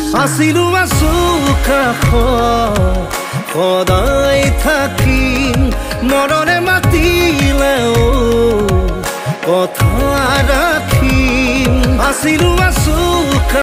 আছিলো আছো কাষত সদায় থাকিম মৰণে মাতিলেও কথা ৰাখিম আছিলো আছো